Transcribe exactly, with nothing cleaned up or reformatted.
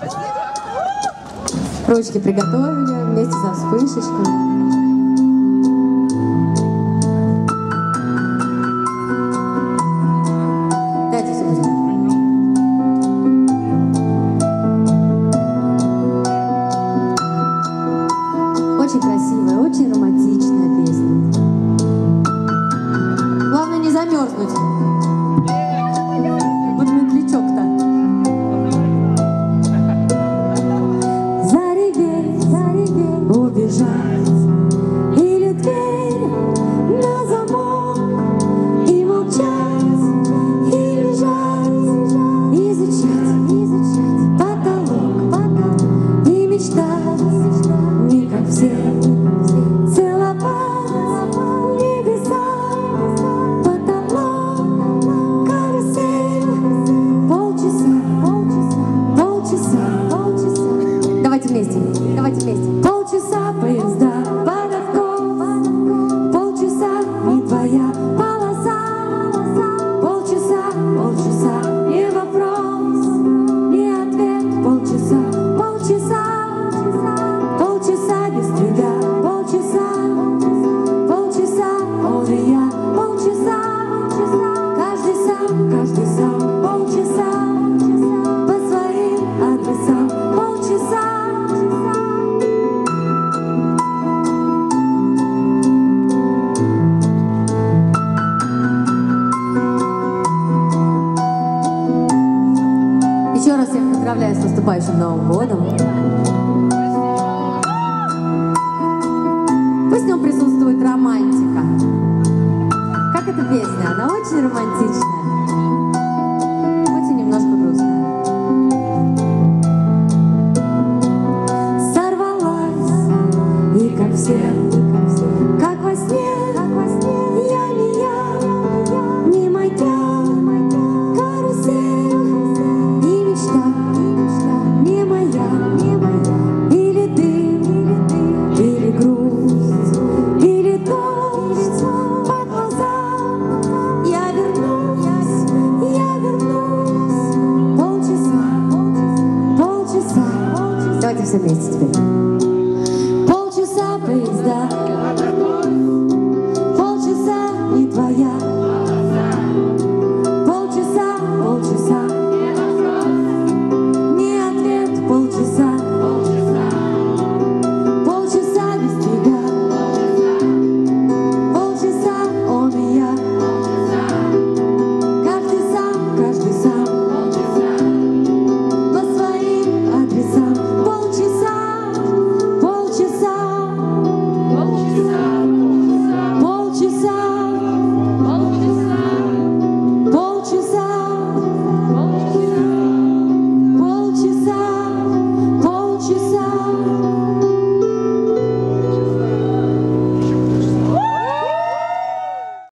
Ручки приготовили вместе со вспышечкой. Дайте сюда. Очень красивая, очень романтичная песня. Главное не замерзнуть. Вот медлячок-то. Зареветь, зареветь, убежать. Или дверь на замок. И молчать, и лежать. Изучать, изучать потолок, потолок. И мечтать, не как все. Целовать небеса. Потолок, карусель. Полчаса, полчаса, полчаса, полчаса. Давайте вместе, давайте вместе. Полчаса поезда, подотков. Полчаса не твоя полоса. Полчаса, полчаса, не вопрос, не ответ. Полчаса, полчаса, полчаса без тебя. Полчаса, полчаса, он и я. Полчаса, каждый сам, каждый сам. Полчаса, по своим адресам. Полчаса. Еще раз всех поздравляю с наступающим Новым годом. Пусть в нем присутствует романтика. Как эта песня? Она очень романтичная, хоть и немножко грустная. Сорвалась, и как все, как во сне, я не я, не моя, карусель, и мечта, не моя, или дым, или грусть, или дождь под глаза. Я вернусь, я вернусь. Полчаса, полчаса. Давайте все вместе теперь.